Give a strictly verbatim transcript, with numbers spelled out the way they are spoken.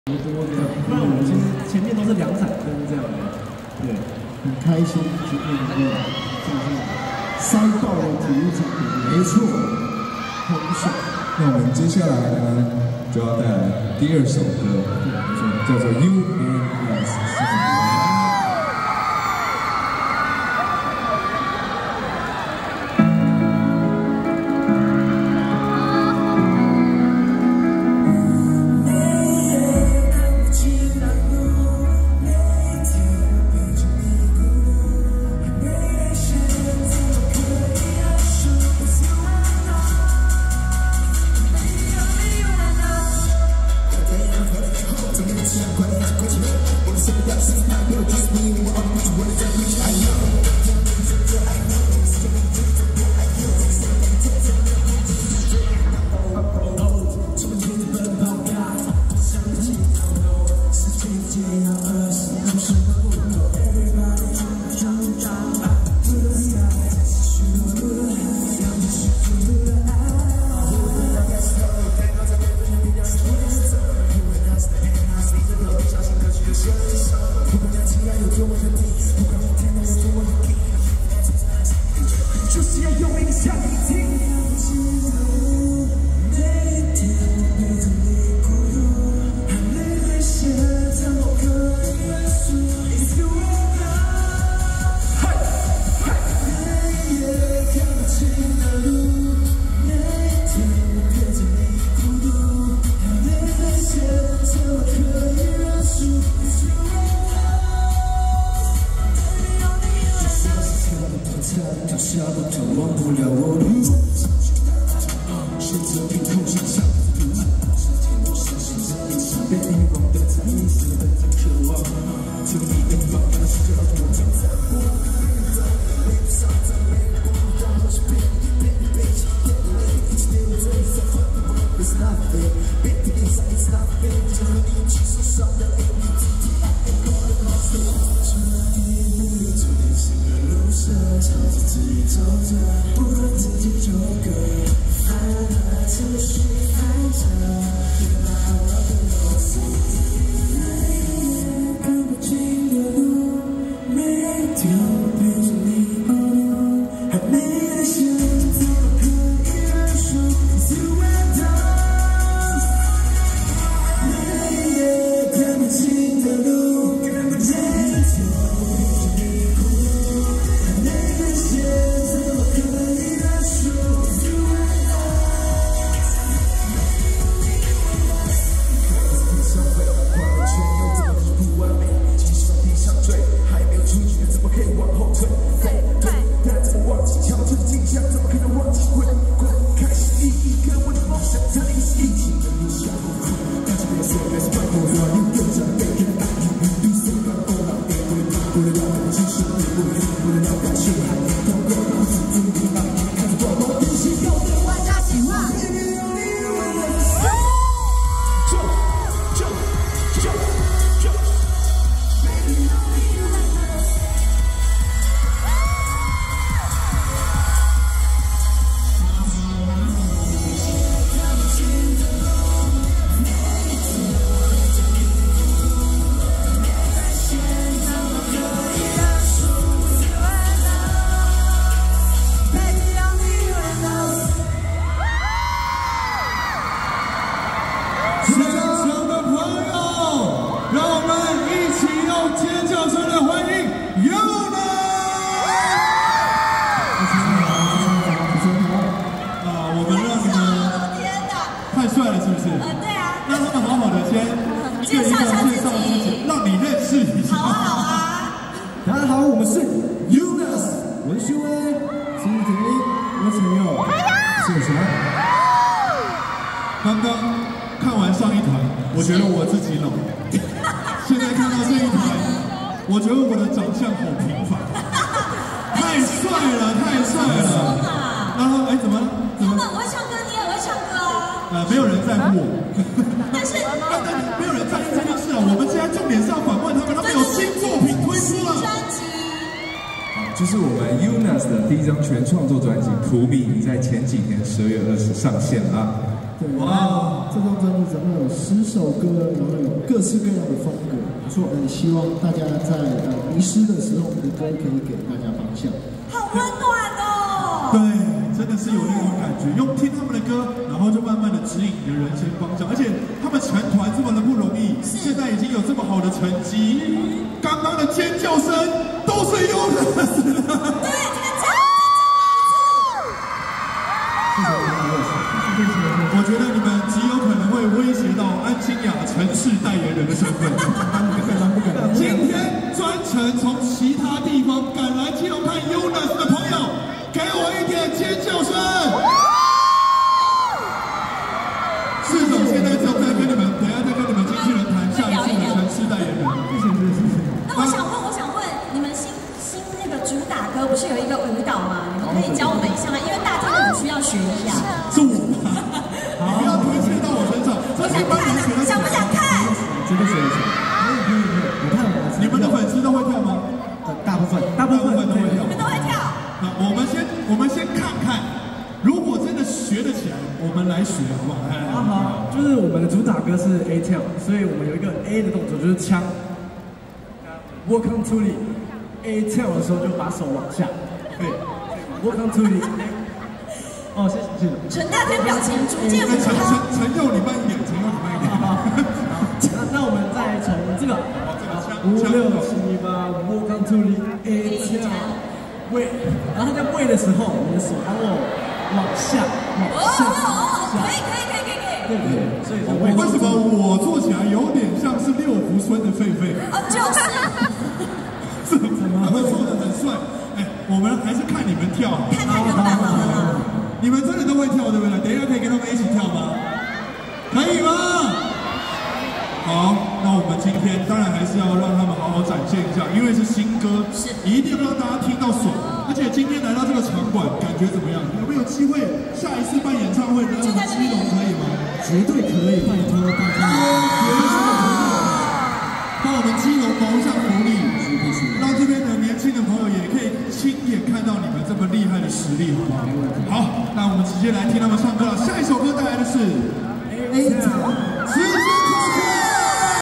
多的，不然我们其实前面都是两盏灯这样的，对，很开心，今天可以就是塞爆了体育场，没错，很爽。 那我们接下来呢，就要带来第二首歌，叫做《You and Us》。就是要用力的向你听。每天我陪着你孤独，含泪泪写在某个元素。If you wanna， 嘿，嘿，每夜看不清的路，每天我陪着你孤独，含泪泪写在某个元素。If you wanna。 他下不透，忘不了我的路。选择凭空想象，是天多相信这一场被遗忘的才意识的渴望。就你的方向是要我站在我的脸上，在泪光让我是被被被欺骗的泪，一直流着一丝欢乐。It's nothing， 别的地方 It's nothing， 就和你一起受伤的 A B C D I F G O L S T。这一步注定是个路上，朝着自己走着，不管自己走个，烦恼持续反着，别把我的路走。每夜看不清的路，每条陪着你孤独，还没的选择可以认输。You and us， 每夜看不清的路，每条陪着你孤独，还没的选择可以认输。You and us， 地上飞，画了圈又怎么可不完美？继续往地上追，还没有出局怎么可以往后退？对对，但怎么忘记瞧着镜像，怎么可能忘记回归？开始第一个我的梦想，这里是一起的路上不苦，但是别说别是怪我乱，又又想被人打赢，绿色的欧朗别回答，不能让我们继续不能不能让感受还能通过让自己迷茫，看着广播电视有对外加喜欢。现场的朋友，让我们一起用尖叫声来欢迎 Yuna。啊，我们让你们天哪， 太帅了，是不是？ 呃，对啊， 让他们好好的先介绍一下介绍自己，让你认识一下。 好啊，好啊。 大家好，我们是 Yuna， 文旭威、金婷、郭晨佑、谢翔。 刚刚看完上一团，我觉得我自己老。现在看到这一团，我觉得我的长相好平凡，太帅了，太帅了。然后哎，怎么了？怎么？ 他们很会唱歌，你也会唱歌啊。 呃，没有人在乎我。 但是， 但但没有人在乎这件事啊。我们现在重点是要访问他们，他们有新作品推出了。 专辑。 就是我们 Yunas 的第一张全创作专辑《苦米》，在前几年十二月二十上线了。 哇！ 这张专辑总共有十首歌，然后有各式各样的风格。没错，那也希望大家在呃迷失的时候，我们的歌可以给大家方向。 好温暖哦！ 对，真的是有那种感觉，用听他们的歌，然后就慢慢的指引你的人生方向。而且他们成团这么的不容易，现在已经有这么好的成绩，刚刚的尖叫声都是优的。 对，这个叫。 我觉得你们极有可能会威胁到安心雅城市代言人的身份。今天专程从其他地方赶来基隆看 U N A S 的朋友，给我一点尖叫声！市长现在正在跟你们，等一下再跟你们经纪人谈下一次的城市代言人。 那我想问，我想问，你们新新那个主打歌不是有一个舞蹈吗？你们可以教我们一下吗？因为大家可能需要学一下。 是我吗？你不要推卸到我身上。 我想看啊，想不想看？ 绝对学得起来。可以可以可以，我看我你们的粉丝都会跳吗？ 大部分大部分都会跳。 你们都会跳？ 那我们先我们先看看，如果真的学得起来，我们来学好不好？ 啊好，就是我们的主打歌是 A 跳，所以我们有一个 A 的动作，就是枪。Welcome to the A 跳的时候就把手往下，对 ，Welcome to the A。哦，谢谢谢谢。 陈大天表情逐渐浮陈陈夸。 陈佑，你慢一点，陈佑你慢一点。 那那我们再从这个五六七八 ，Welcome to the A 跳，喂，然后在喂的时候，你的手帮我往下，往下， 哦，可以可以可以可以可以。 对对，所以说为什么我做起来有点像是六福村的狒狒？ 哦，就是。 怎么他们做的很帅？哎，我们还是看你们跳。 看看人版吗？ 你们真的都会跳，对不对？等一下可以跟他们一起跳吗？可以吗？好，那我们今天当然还是要让他们好好展现一下，因为是新歌， 是一定要让大家听到爽。而且今天来到这个场馆，感觉怎么样？有没有机会下一次办演唱会来我们基隆可以吗？ 绝对可以，拜托大家。 帮我们基隆谋上福利，让这边的年轻的朋友也可以亲眼看到你们这么厉害的实力，好不好？好，那我们直接来听他们唱歌了。下一首歌带来的是 A 跳。